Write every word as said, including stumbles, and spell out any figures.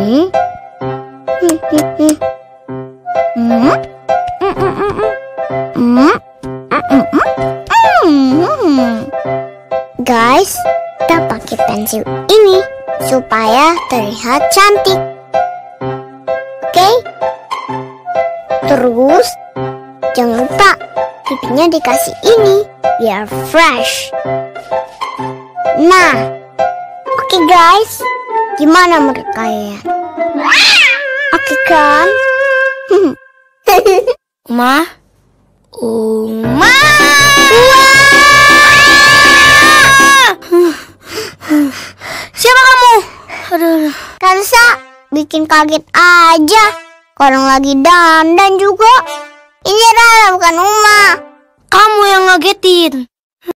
Hmm? Hmm, hmm, hmm. Hmm? Hmm, hmm, hmm, hmm. Hmm? Hmm, hmm, hmm. Guys, kita pakai pensil ini supaya terlihat cantik. Oke? Terus, jangan lupa pipinya dikasih ini biar fresh. Nah, oke guys, gimana menurut kalian? Oke kan? Uma, Uma. Siapa kamu? Aduh, Kalsa, bikin kaget aja. Orang lagi dandan juga. Ini Rara bukan Uma. kamu yang ngagetin.